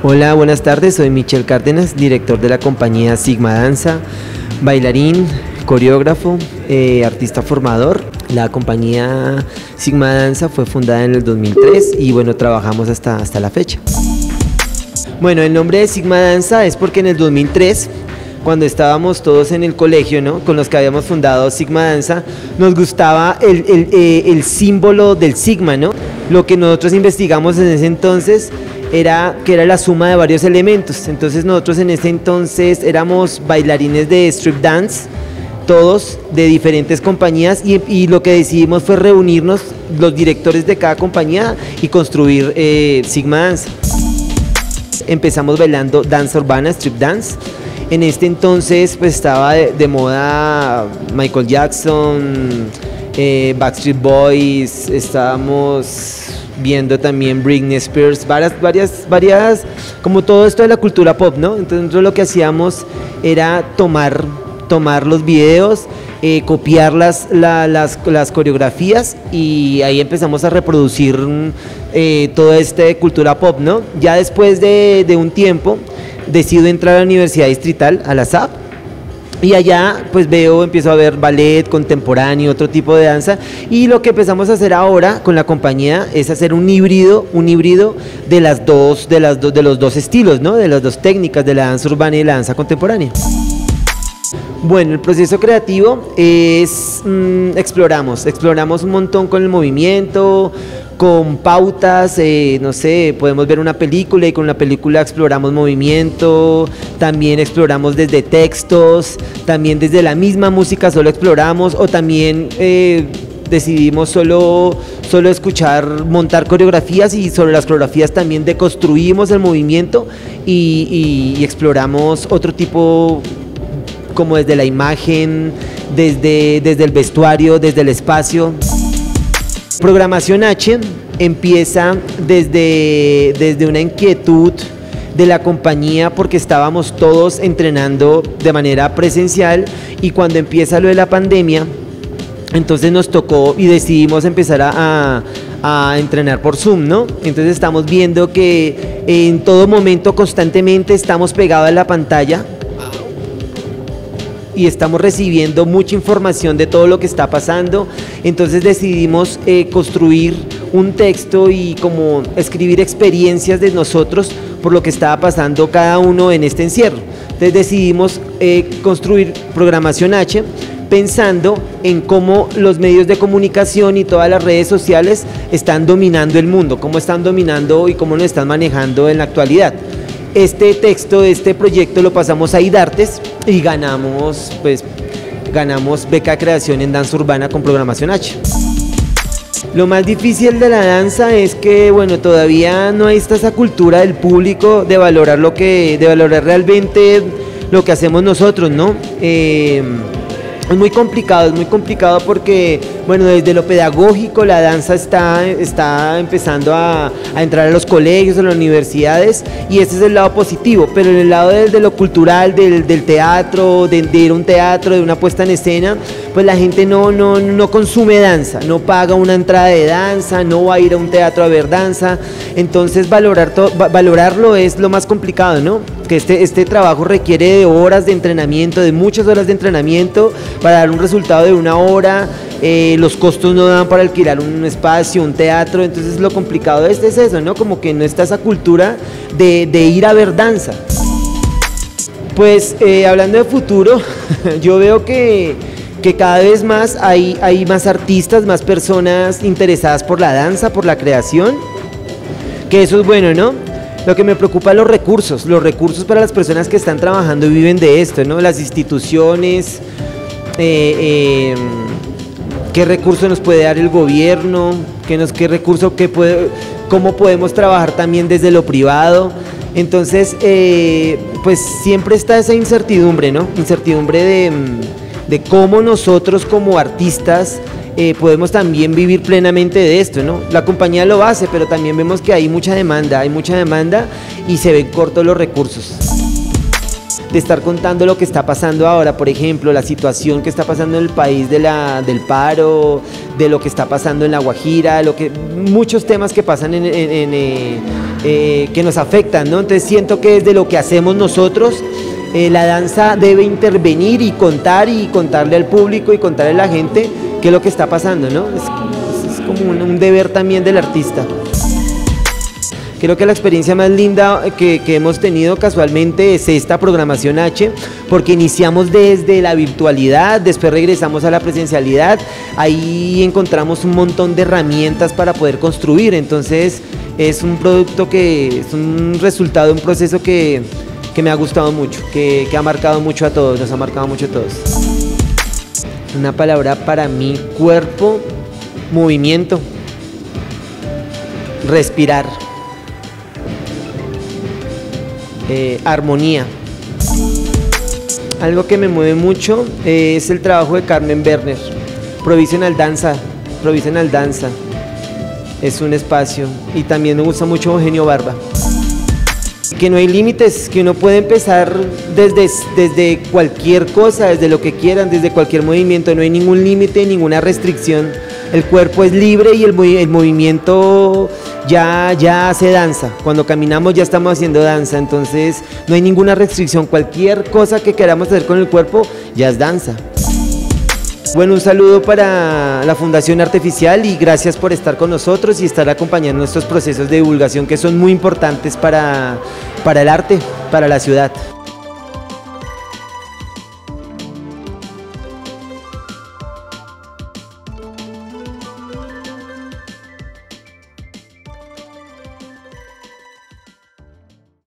Hola, buenas tardes, soy Michel Cárdenas, director de la compañía Sigma Danza, bailarín, coreógrafo, artista formador. La compañía Sigma Danza fue fundada en el 2003 y bueno, trabajamos hasta la fecha. Bueno, el nombre de Sigma Danza es porque en el 2003, cuando estábamos todos en el colegio, ¿no?, con los que habíamos fundado Sigma Danza, nos gustaba el símbolo del Sigma, ¿no? Lo que nosotros investigamos en ese entonces era que era la suma de varios elementos. Entonces nosotros en ese entonces éramos bailarines de strip dance, todos de diferentes compañías, y lo que decidimos fue reunirnos los directores de cada compañía y construir Sigma Danza. Empezamos bailando danza urbana, strip dance. En este entonces pues estaba de moda Michael Jackson, Backstreet Boys, estábamos viendo también Britney Spears, varias, como todo esto de la cultura pop, ¿no? Entonces nosotros lo que hacíamos era tomar los videos, copiar las coreografías, y ahí empezamos a reproducir toda esta cultura pop, ¿no? Ya después de un tiempo decido entrar a la Universidad Distrital, a la SAP, y allá pues empiezo a ver ballet contemporáneo, otro tipo de danza, y lo que empezamos a hacer ahora con la compañía es hacer un híbrido de los dos estilos, ¿no?, de las dos técnicas, de la danza urbana y la danza contemporánea. Bueno, el proceso creativo es, exploramos un montón con el movimiento, con pautas, no sé, podemos ver una película y con la película exploramos movimiento, también exploramos desde textos, también desde la misma música solo exploramos, o también decidimos solo escuchar, montar coreografías, y sobre las coreografías también deconstruimos el movimiento y exploramos otro tipo, como desde la imagen, desde el vestuario, desde el espacio. Programación H empieza desde una inquietud de la compañía, porque estábamos todos entrenando de manera presencial, y cuando empieza lo de la pandemia, entonces nos tocó y decidimos empezar a entrenar por Zoom, ¿no? Entonces estamos viendo que en todo momento, constantemente, estamos pegados a la pantalla y estamos recibiendo mucha información de todo lo que está pasando. Entonces decidimos construir un texto y como escribir experiencias de nosotros por lo que estaba pasando cada uno en este encierro. Entonces decidimos construir Programación H, pensando en cómo los medios de comunicación y todas las redes sociales están dominando el mundo, cómo están dominando y cómo nos están manejando en la actualidad. Este texto, este proyecto lo pasamos a IDARTES y ganamos beca de creación en danza urbana con Programación H. Lo más difícil de la danza es que, bueno, todavía no está esa cultura del público de valorar realmente lo que hacemos nosotros, ¿no? Es muy complicado porque, bueno, desde lo pedagógico la danza está empezando a entrar a los colegios, a las universidades, y ese es el lado positivo, pero en el lado de lo cultural, del teatro, de ir a un teatro, de una puesta en escena, pues la gente no consume danza, no paga una entrada de danza, no va a ir a un teatro a ver danza. Entonces valorarlo es lo más complicado, ¿no? Que este trabajo requiere de horas de entrenamiento, de muchas horas de entrenamiento para dar un resultado de una hora. Los costos no dan para alquilar un espacio, un teatro. Entonces lo complicado es eso, ¿no? Como que no está esa cultura de ir a ver danza. Pues hablando de futuro, yo veo que cada vez más hay más artistas, más personas interesadas por la danza, por la creación, que eso es bueno, ¿no? Lo que me preocupa es los recursos para las personas que están trabajando y viven de esto, ¿no? Las instituciones, qué recurso nos puede dar el gobierno, cómo podemos trabajar también desde lo privado. Entonces, pues siempre está esa incertidumbre, ¿no? Incertidumbre de cómo nosotros como artistas podemos también vivir plenamente de esto, ¿no? La compañía lo hace, pero también vemos que hay mucha demanda y se ven cortos los recursos. De estar contando lo que está pasando ahora, por ejemplo, la situación que está pasando en el país del paro, de lo que está pasando en La Guajira, muchos temas que pasan que nos afectan, ¿no? Entonces siento que desde lo que hacemos nosotros, la danza debe intervenir y contarle al público y contarle a la gente qué es lo que está pasando, ¿no? Es como un deber también del artista. Creo que la experiencia más linda que hemos tenido casualmente es esta programación H, porque iniciamos desde la virtualidad, después regresamos a la presencialidad, ahí encontramos un montón de herramientas para poder construir, entonces es un producto es un resultado de un proceso que me ha gustado mucho, que ha marcado mucho a todos, nos ha marcado mucho a todos. Una palabra para mí: cuerpo, movimiento, respirar. Armonía. Algo que me mueve mucho es el trabajo de Carmen Berner. Provisional Danza es un espacio, y también me gusta mucho Eugenio Barba. Que no hay límites, que uno puede empezar desde cualquier cosa, desde lo que quieran, desde cualquier movimiento, no hay ningún límite, ninguna restricción. El cuerpo es libre y el movimiento ya hace danza. Cuando caminamos ya estamos haciendo danza, entonces no hay ninguna restricción. Cualquier cosa que queramos hacer con el cuerpo ya es danza. Bueno, un saludo para la Fundación Arteficial y gracias por estar con nosotros y estar acompañando nuestros procesos de divulgación que son muy importantes para el arte, para la ciudad.